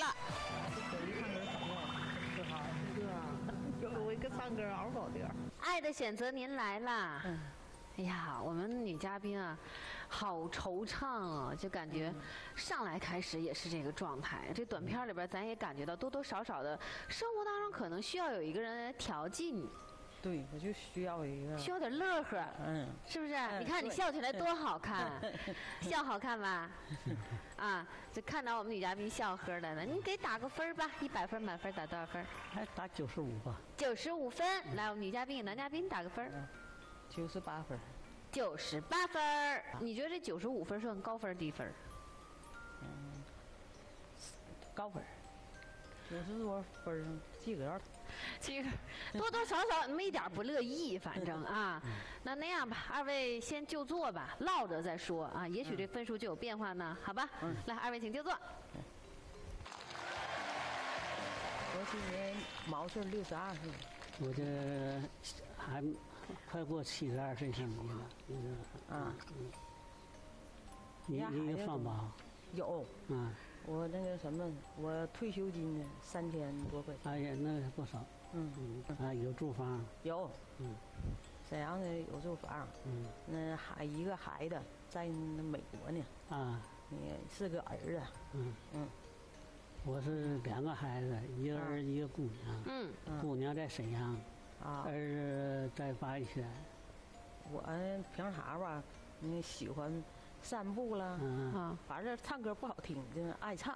有一个唱歌嗷搞的。 爱的选择，您来啦！哎呀，我们女嘉宾啊，好惆怅啊，就感觉上来开始也是这个状态。这短片里边，咱也感觉到多多少少的生活当中可能需要有一个人来调剂你。 对，我就需要一个， 需要点乐呵，是不是？你看你笑起来多好看，笑好看吧？啊，就看到我们女嘉宾笑呵的呢，你给打个分吧，100分满分打多少分？ 还打95吧。 95分，来，我们女嘉宾给男嘉宾打个分。 98分。 98分，你觉得这95分算高分低分？ 高分，90多分，及格。 其实多多少少那么一点不乐意，反正啊，那样吧，二位先就坐吧，唠着再说啊，也许这分数就有变化呢，好吧？来，二位请就坐。 我今年毛岁62岁， 我这还快过72岁生日了，你有上保？ 有，我那个什么，我退休金呢，3000多块钱。 哎呀，那不少。有住房。 有。沈阳的有住房。那一个孩子在那美国呢。也是个儿子。 我是2个孩子，一个儿一个姑娘。姑娘在沈阳，儿子在巴黎县。 我平常吧，喜欢散步啦，反正唱歌不好听，就爱唱。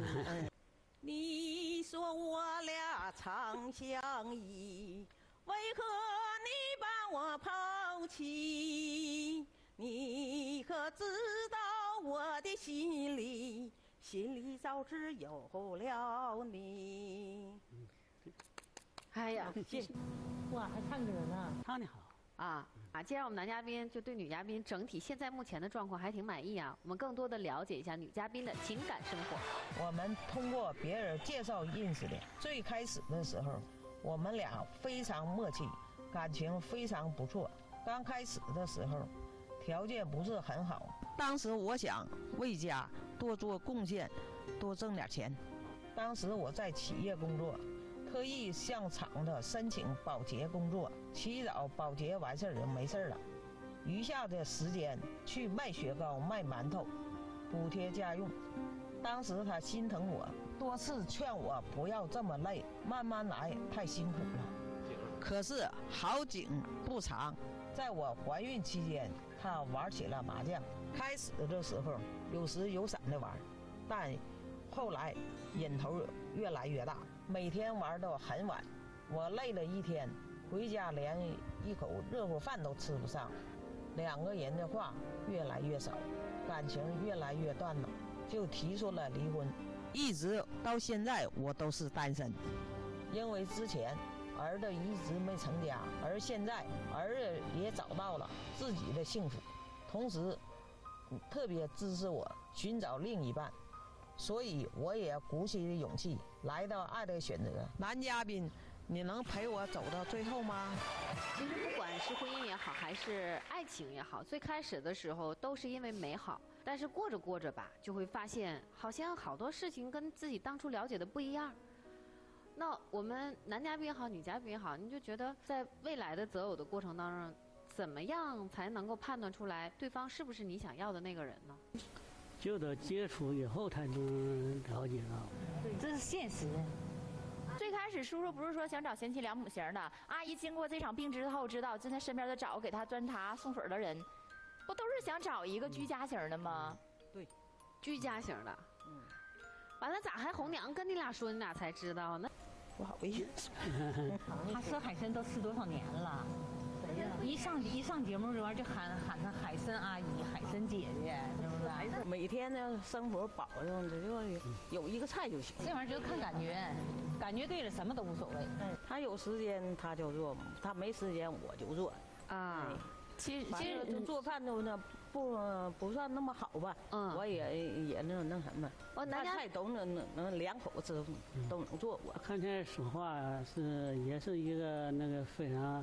你说我俩长相依，为何你把我抛弃？你可知道我的心里早只有了你。 哎呀， 谢谢。 哇，还唱歌呢， 唱得好。 既然我们男嘉宾就对女嘉宾整体现在目前的状况还挺满意啊，我们更多的了解一下女嘉宾的情感生活。 我们通过别人介绍认识的，最开始的时候，我们俩非常默契，感情非常不错。刚开始的时候，条件不是很好，当时我想为家多做贡献，多挣点钱。当时我在企业工作。特意向厂子申请保洁工作，起早保洁完事儿就没事了，余下的时间去卖雪糕、卖馒头，补贴家用。当时他心疼我，多次劝我不要这么累，慢慢来，太辛苦了。可是好景不长，在我怀孕期间，他玩起了麻将。开始的时候有时有闪的玩，但后来瘾头越来越大，每天玩到很晚，我累了一天，回家连一口热乎饭都吃不上。2个人的话越来越少，感情越来越淡了，就提出了离婚。一直到现在我都是单身，因为之前儿子一直没成家，而现在儿子也找到了自己的幸福，同时特别支持我寻找另一半。所以我也鼓起勇气来到爱的选择。男嘉宾，你能陪我走到最后吗？ 其实不管是婚姻也好，还是爱情也好，最开始的时候都是因为美好，但是过着过着吧，就会发现好像好多事情跟自己当初了解的不一样。那我们男嘉宾也好，女嘉宾也好，你就觉得在未来的择偶的过程当中，怎么样才能够判断出来对方是不是你想要的那个人呢？ 就得接触以后才能了解到， 这是现实。 最开始叔叔不是说想找贤妻良母型的，阿姨经过这场病之后知道，在他身边的找给他端茶送水的人，不都是想找一个居家型的吗？ 对， 居家型的。完了咋还红娘跟你俩说，你俩才知道呢？ 不好意思。 他吃海参都吃多少年了？一上节目这玩意儿就喊他海参阿姨、海参姐姐，是不是？ 每天呢，生活保证着就有一个菜就行。 这玩意儿就是看感觉，感觉对了，什么都无所谓。 他有时间他就做，他没时间我就做。其实做饭都呢不算那么好吧，我也那什么，饭菜都能2口子都能做。我看起来说话也是一个那个非常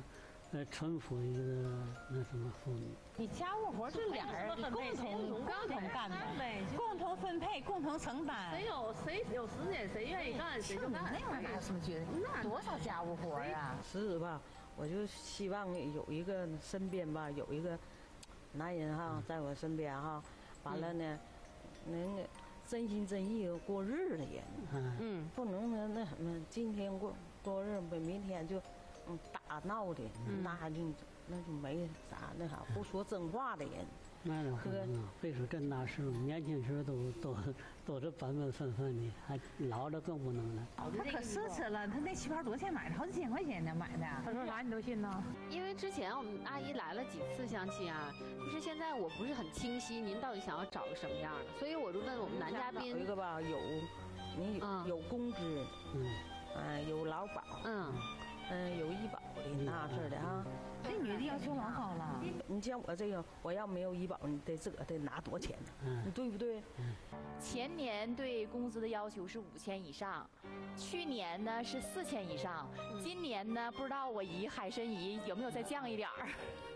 淳朴一个那什么妇女。 你家务活是俩人共同干的，共同分配，共同承担。 谁有时间，谁愿意干谁就干。 那玩意儿是不是觉得那多少家务活啊？ 是吧？我就希望有一个身边吧，有一个男人哈，在我身边哈，完了呢，能真心真意过日的人，不能那什么，今天过日，明天就打闹的，那就没啥那啥，不说真话的人。 那可能啊，别说真大事，年轻时都是本本分分的，还老了更不能了。 他可奢侈了，他那旗袍多少钱买的？好几千块钱呢买的。他说啥你都信呢？ 因为之前我们阿姨来了几次相亲啊，就是现在我不是很清晰您到底想要找个什么样的，所以我就问我们男嘉宾。 有一个吧，有工资，有劳保，有医保的那事的啊。 这女的要求老高了。 你像我这个，我要没有医保，你得拿多少钱呢？你对不对？ 前年对工资的要求是5000以上，去年呢是4000以上，今年呢不知道我姨海参姨有没有再降一点儿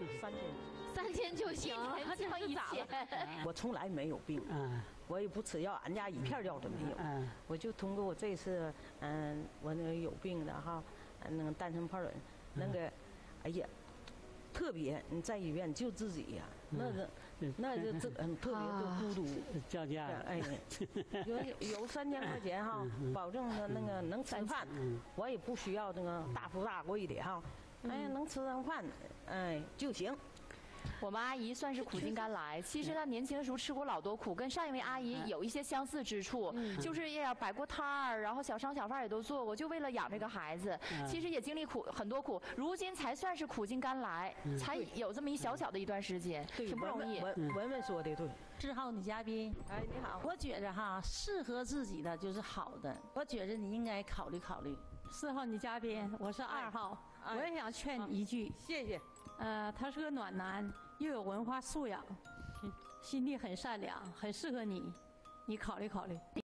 ？3000就行， 降1000。 我从来没有病，我也不吃药，俺家一片药都没有。我就通过我这次，我那个有病的哈，那个单身泡卵，那个，哎呀。特别你在医院就自己呀，那就特别的孤独， 叫价。 哎，有3000块钱哈，保证的那个能吃饭，我也不需要那个大富大贵的哈，哎，能吃上饭，哎就行。 我们阿姨算是苦尽甘来，其实她年轻的时候吃过老多苦，跟上一位阿姨有一些相似之处，就是也摆过摊儿，然后小商小贩也都做过，就为了养这个孩子，其实也经历很多苦，如今才算是苦尽甘来，才有这么一小小的一段时间，挺不容易。 文文说的对。 志浩女嘉宾， 哎，你好。 我觉着哈，适合自己的就是好的，我觉着你应该考虑考虑。 4号女嘉宾，我是2号，我也想劝你一句， 谢谢。 他是个暖男，又有文化素养，心地很善良，很适合你，你考虑考虑。